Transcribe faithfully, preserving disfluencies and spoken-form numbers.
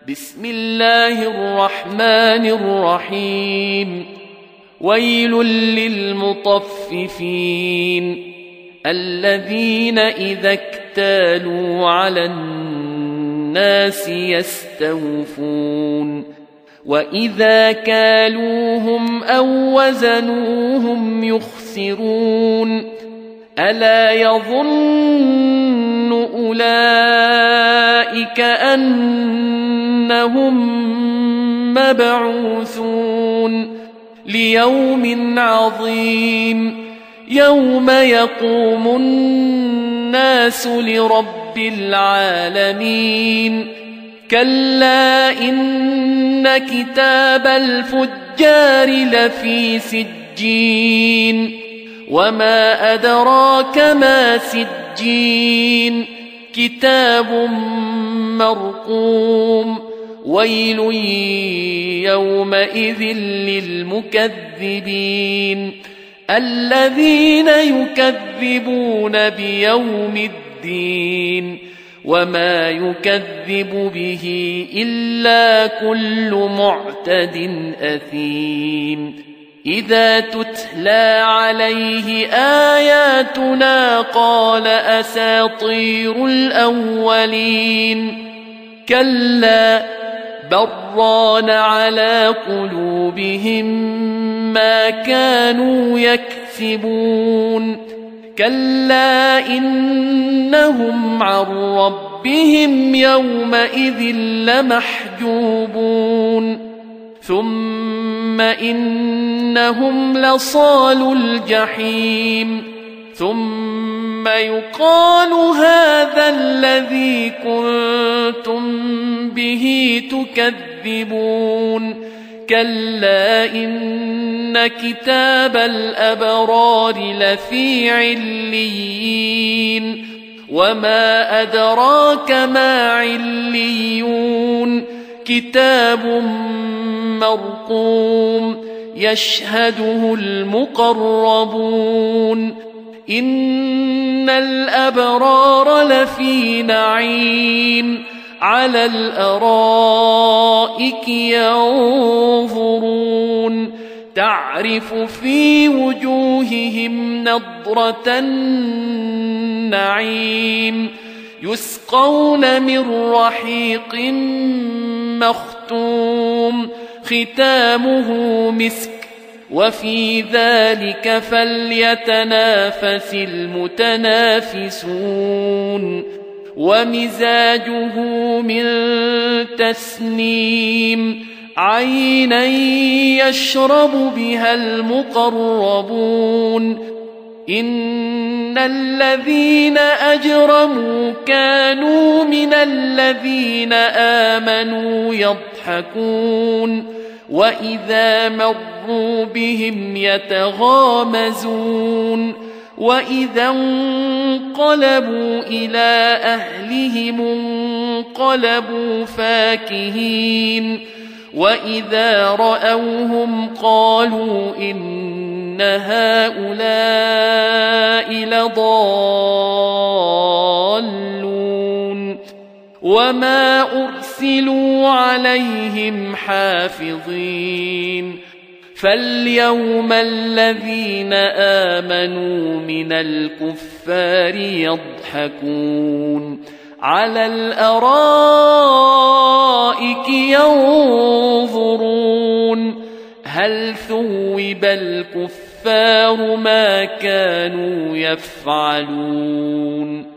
بسم الله الرحمن الرحيم. ويل للمطففين الذين إذا اكتالوا على الناس يستوفون وإذا كالوهم أو وزنوهم يخسرون ألا يظن أولئك أنهم مبعوثون ليوم عظيم يوم يقوم الناس لرب العالمين. كلا إن كتاب الفجار لفي سجين وما أدراك ما سجين كتاب مرقوم. ويل يومئذ للمكذبين الذين يكذبون بيوم الدين وما يكذب به إلا كل معتد أثيم. إذا تتلى عليه آياتنا قال أساطير الأولين كلا بران على قلوبهم ما كانوا يكسبون. كلا إنهم عن ربهم يومئذ لمحجوبون ثم إنهم لصالو الجحيم ثم يقال هذا الذي كنتم به تكذبون. كلا إن كتاب الأبرار لفي عليين وما أدراك ما عليون كتاب مرقوم يشهده المقربون. إن الأبرار لفي نعيم على الأرائك ينظرون تعرف في وجوههم نضرة النعيم يسقون من رحيق مختوم ختامه مسك وفي ذلك فليتنافس المتنافسون. ومزاجه من تسنيم عينا يشرب بها المقربون. إن الذين أجرموا كانوا من الذين آمنوا يضحكون وإذا مروا بهم يتغامزون وإذا انقلبوا إلى أهلهم انقلبوا فاكهين وإذا رأوهم قالوا إن هؤلاء لضالون وما أرسلوا عليهم حافظين. فاليوم الذين آمنوا من الكفار يضحكون على الأرائك ينظرون هل ثوب الكفار ما كانوا يفعلون.